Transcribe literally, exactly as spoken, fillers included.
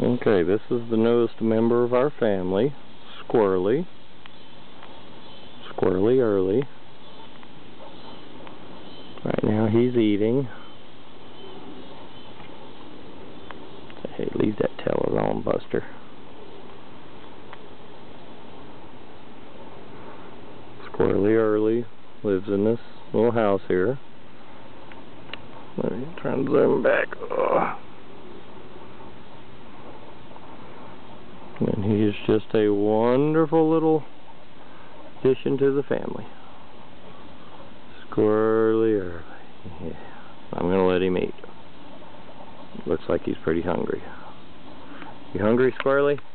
Okay, this is the newest member of our family, Squirrely. Squirrely Earley. Right now he's eating. Hey, leave that tail alone, Buster. Squirrely Earley lives in this little house here. Let me try and zoom back. Ugh. And he is just a wonderful little addition to the family. Squirrely Earley. Yeah. I'm going to let him eat. Looks like he's pretty hungry. You hungry, Squirrely?